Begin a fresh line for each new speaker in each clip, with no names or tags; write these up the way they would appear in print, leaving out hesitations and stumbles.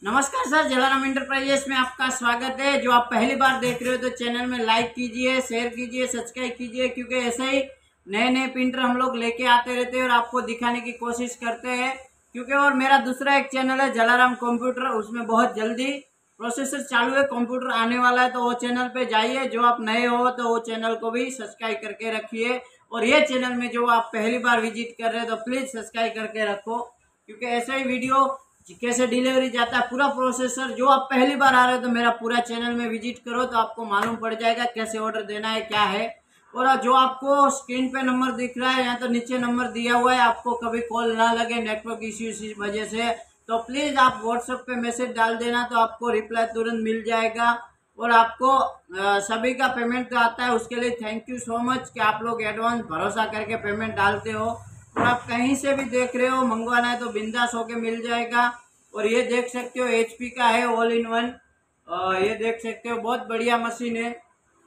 नमस्कार sir, Jalaram enterprises में आपका स्वागत है। जो आप पहली बार देख रहे हो तो चैनल में लाइक कीजिए, शेयर कीजिए, सब्सक्राइब कीजिए, क्योंकि ऐसे ही नए नए प्रिंटर हम लोग लेके आते रहते हैं और आपको दिखाने की कोशिश करते हैं। क्योंकि और मेरा दूसरा एक चैनल है जलाराम कंप्यूटर, उसमें बहुत जल्दी प्रोसेसर चालू है, कंप्यूटर आने वाला है, तो वो चैनल पे जाइए। जो आप नए हो तो वो चैनल को भी सब्सक्राइब करके रखिए। और ये चैनल में जो आप पहली बार विजिट कर रहे हैं तो प्लीज़ सब्सक्राइब करके रखो, क्योंकि ऐसे ही वीडियो कैसे डिलीवरी जाता है पूरा प्रोसेसर। जो आप पहली बार आ रहे हो तो मेरा पूरा चैनल में विजिट करो तो आपको मालूम पड़ जाएगा कैसे ऑर्डर देना है, क्या है। और जो आपको स्क्रीन पे नंबर दिख रहा है, यहाँ तो नीचे नंबर दिया हुआ है, आपको कभी कॉल ना लगे नेटवर्क इश्यू की वजह से, तो प्लीज़ आप व्हाट्सएप पे मैसेज डाल देना, तो आपको रिप्लाई तुरंत मिल जाएगा। और आपको सभी का पेमेंट तो आता है, उसके लिए थैंक यू सो मच कि आप लोग एडवांस भरोसा करके पेमेंट डालते हो। और आप कहीं से भी देख रहे हो, मंगवाना है तो बिंदास होके मिल जाएगा। और ये देख सकते हो HP का है, ऑल इन वन। ये देख सकते हो बहुत बढ़िया मशीन है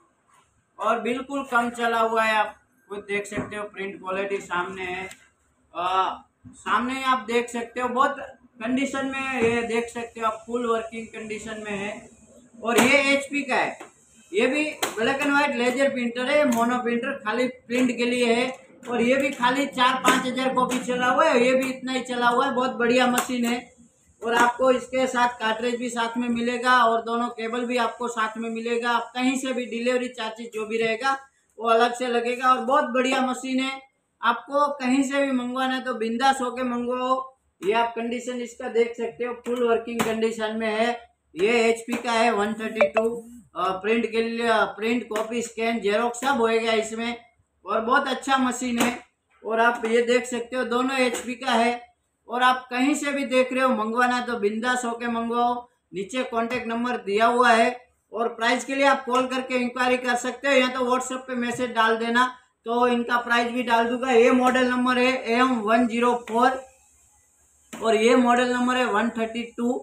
और बिल्कुल कम चला हुआ है। आप खुद देख सकते हो, प्रिंट क्वालिटी सामने है, सामने आप देख सकते हो बहुत कंडीशन में है। ये देख सकते हो आप, फुल वर्किंग कंडीशन में है। और ये HP का है, ये भी black and white laser printer है, मोनो प्रिंटर खाली प्रिंट के लिए है। और ये भी खाली 4-5 हज़ार कॉपी चला हुआ है, ये भी इतना ही चला हुआ है, बहुत बढ़िया मशीन है। और आपको इसके साथ कार्ट्रिज भी साथ में मिलेगा और दोनों केबल भी आपको साथ में मिलेगा। आप कहीं से भी डिलीवरी चार्जेस जो भी रहेगा वो अलग से लगेगा। और बहुत बढ़िया मशीन है, आपको कहीं से भी मंगवाना है तो बिंदास होके मंगवाओ। ये आप कंडीशन इसका देख सकते हो, फुल वर्किंग कंडीशन में है। ये HP का है 132, प्रिंट के लिए प्रिंट, कॉपी, स्कैन, जेरोक्स सब होएगा इसमें। और बहुत अच्छा मशीन है। और आप ये देख सकते हो दोनों HP का है। और आप कहीं से भी देख रहे हो, मंगवाना तो बिंदास होके मंगवाओ। नीचे कॉन्टेक्ट नंबर दिया हुआ है और प्राइस के लिए आप कॉल करके इंक्वायरी कर सकते हो, या तो व्हाट्सएप पे मैसेज डाल देना तो इनका प्राइस भी डाल दूंगा। ये मॉडल नंबर है AM104 और ये मॉडल नंबर है 132।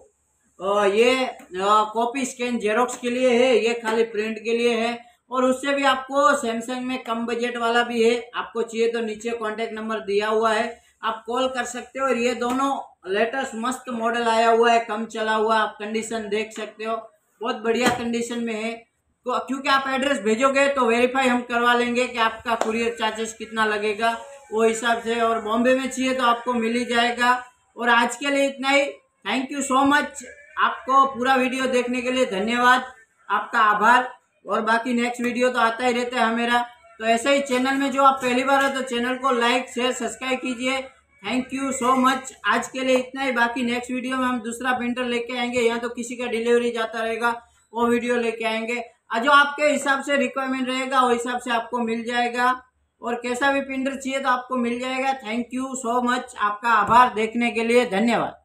ये कॉपी, स्कैन, जेरोक्स के लिए है, ये खाली प्रिंट के लिए है। और उससे भी आपको सैमसंग में कम बजट वाला भी है, आपको चाहिए तो नीचे कॉन्टेक्ट नंबर दिया हुआ है, आप कॉल कर सकते हो। और ये दोनों लेटेस्ट मस्त मॉडल आया हुआ है, कम चला हुआ, आप कंडीशन देख सकते हो, बहुत बढ़िया कंडीशन में है। तो क्योंकि आप एड्रेस भेजोगे तो वेरीफाई हम करवा लेंगे कि आपका कुरियर चार्जेस कितना लगेगा, वो हिसाब से। और बॉम्बे में चाहिए तो आपको मिल ही जाएगा। और आज के लिए इतना ही, थैंक यू सो मच। आपको पूरा वीडियो देखने के लिए धन्यवाद, आपका आभार। और बाकी नेक्स्ट वीडियो तो आता ही रहता है मेरा। तो ऐसे ही चैनल में जो आप पहली बार हो तो चैनल को लाइक, शेयर, सब्सक्राइब कीजिए। Thank you so much. आज के लिए इतना ही, बाकी नेक्स्ट वीडियो में हम दूसरा प्रिंटर लेके आएंगे, या तो किसी का डिलीवरी जाता रहेगा वो वीडियो लेके आएंगे। जो आपके हिसाब से रिक्वायरमेंट रहेगा वो हिसाब से आपको मिल जाएगा। और कैसा भी प्रिंटर चाहिए तो आपको मिल जाएगा। थैंक यू सो मच, आपका आभार देखने के लिए, धन्यवाद।